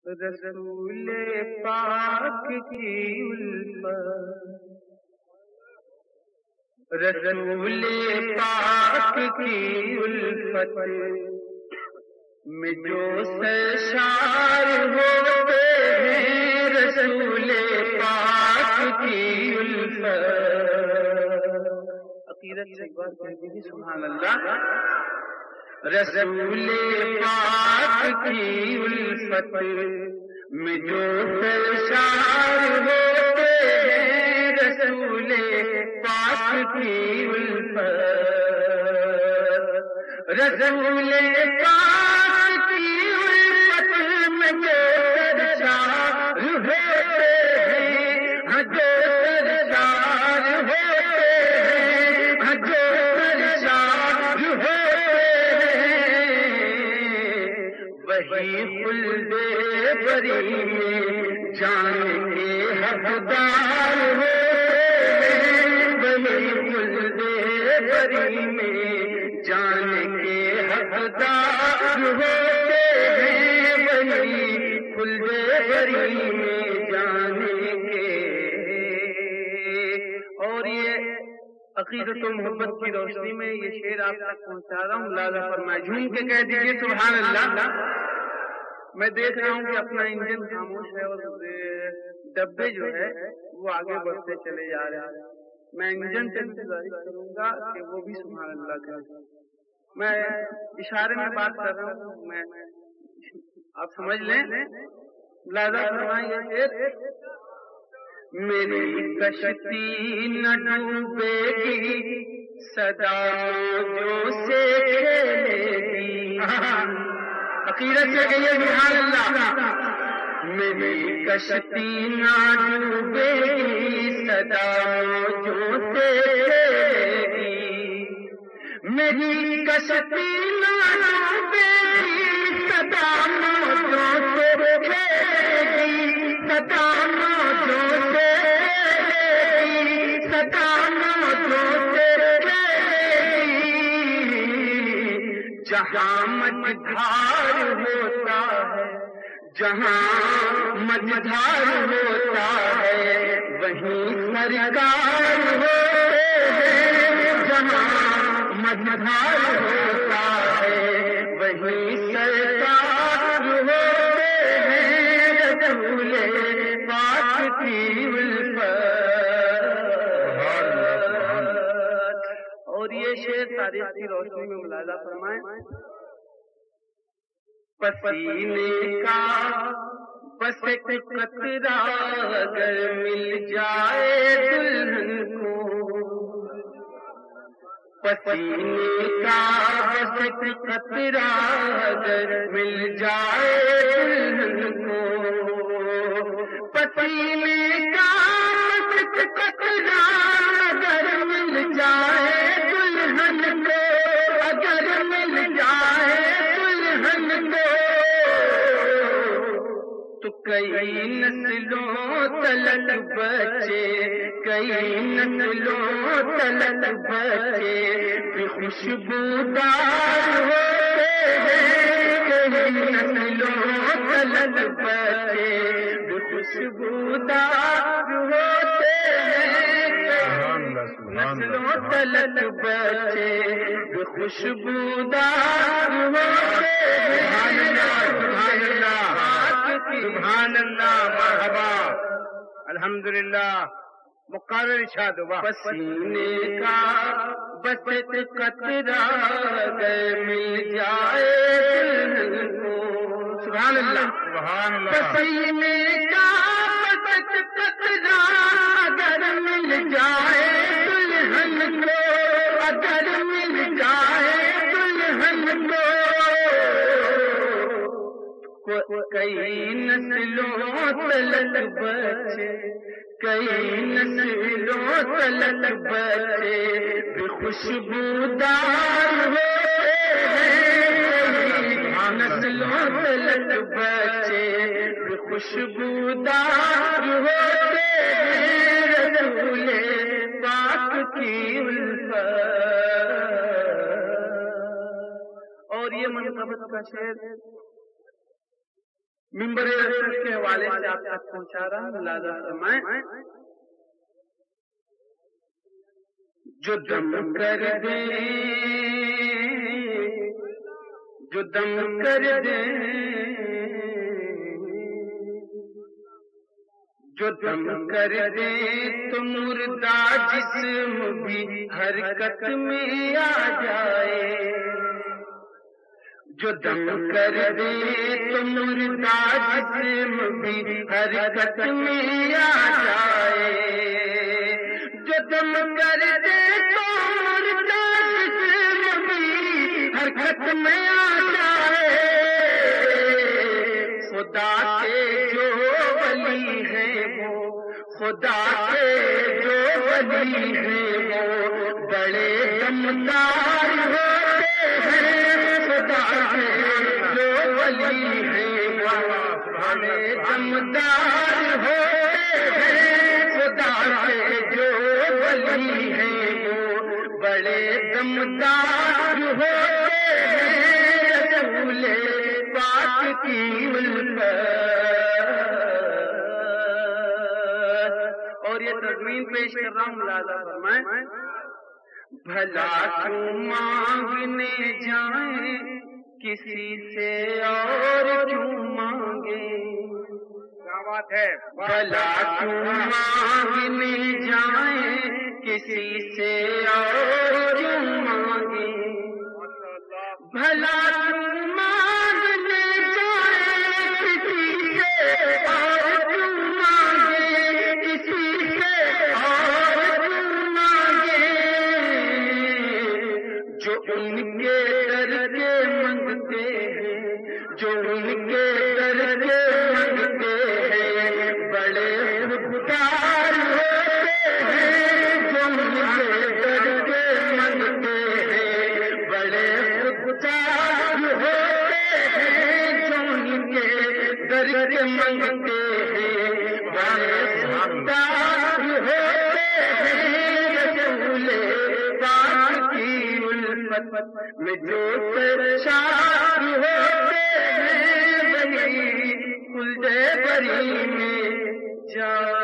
رسول پاک کی الفت، رسول پاک کی الفت میں جو سرشار ہوتے ہیں، رسول پاک کی الفت۔ عقیدت سے ایک بار کہہ دیجیے سبحان اللہ۔ رسول پاک کی الفت میں جو سرشار ہوتے ہیں، رسول پاک کی الفت، رسول پاک کی الفت میں جو سرشار ہوتے ہیں، جو سرشار ہوتے ہیں، جو سرشار ہوتے وہی خلد بری میں جان کے حقدار ہوتے ہیں، وہی خلد بری میں جان کے حقدار ہوتے ہیں، وہی خلد بری میں جان کے۔ اور یہ عقیدت و محبت کی روشنی میں یہ شعر آپ تک پہنچا رہا ہوں، لہذا فرمائے جھوم کے کہہ دیجیے سبحان اللہ۔ میں دیکھ رہا ہوں کہ اپنا انجن خاموش ہے اور ڈبے جو ہے وہ آگے بڑھتے چلے جا رہے ہیں۔ میں انجن سے گزارش کروں گا کہ وہ بھی سبحان اللہ کہے۔ میں اشارے میں بات کر رہا ہوں، میں آپ سمجھ لیں، لہذا فرمائیں یہ میری کشتی نہ ڈوبے گی صداوں سے کھیلے گی۔ عقیدت سے کہیے سبحان اللہ۔ میری کشتی نہ ڈوبے گی صداوں سے کھیلے گی، میری کشتی نہ ڈوبے گی صداوں سے کھیلے گی، صداوں سے جہاں مجھار ہوتا ہے، جہاں مجھار ہوتا ہے وہیں سرکار ہوتے ہیں، جہاں مجھار ہوتا ہے وہیں سرکار ہوتے ہیں، رسول پاک کی الفت۔ اور یہ شعر تاریخ کی روشنی میں ملاحظہ فرمائیں، پسینے کا بس ایک قطرہ اگر مل جائے دلہن کو، پسینے کا بس ایک قطرہ اگر مل جائے دلہن کو، پسینے کا بس ایک قطرہ اگر مل جائے دلہن کو، اگر مل جائے دلہن کو تو کئی نسلوں تلک بچے، کئی نسلوں تلک بچے بھی خوشبودار ہوتے ہیں، کئی نسلوں تلک بچے بھی خوشبودار ہوتے ہیں، نسلوں تلک بچے بھی خوشبودار ہوتے ہیں، سبحان اللہ سبحان اللہ مرحبا الحمدللہ مقرر ارشاد ہوا۔ پسینے کا بس ایک قطرہ اگر مل جائے دلہن کو، سبحان اللہ سبحان اللہ، پسینے کا بس ایک قطرہ اگر مل جائے دلہن کو، اگر مل جائے دلہن کو کئی نسلوں تلک بچے، کئی نسلوں تلک بچے بھی خوشبودار ہوتے ہیں، نسلوں تلک بچے بھی خوشبودار ہوتے ہیں، رسول پاک کی الفت۔ اور یہ منقبت کا شعر منبر رسول کے حوالے سے آپ تک پہنچا رہا ہوں، ملاحظہ فرمائیں۔ جو دم کر دے، جو دم کر دے، جو دم کر دے تو مردہ جسم بھی حرکت میں آ جائے، جو دم کر دے تو مردہ جسم بھی حرکت میں آ جائے، جو دم کر دے تو مردہ جسم بھی حرکت میں آ جائے، خدا کے جو ولی ہیں وہ، خدا کے جو ولی ہیں وہ بڑے دمدار ہوتے ہیں، خدا کے جو ولی ہیں وہ بڑے دمدار ہوتے ہیں، خدا کے جو ولی ہیں وہ بڑے دمدار ہوتے ہیں، رسول پاک کی اور یہ تضمین پیش کر رہا ہوں، ملاحظہ فرمائیں۔ بھلا کیوں مانگنے جائیں کسی سے اور کیوں مانگے، کیا بات ہے، بھلا کیوں مانگنے جائیں کسی سے اور کیوں مانگے، بھلا کیوں مانگنے جائیں کسی سے اور کیوں مانگے، کسی سے اور کیوں مانگے، جو ان کے در کے منگتے ہیں، جو ان کے در کے منگتے ہیں بڑے خوددار ہوتے ہیں، جو ان کے در کے منگتے ہیں بڑے خوددار ہوتے ہیں، جو ان کے در کے منگتے ہیں بڑے خوددار ہوتے ہیں، رسول پاک کی الفت میں جو سرشار ہوتے ہیں وہی خلد بری میں جا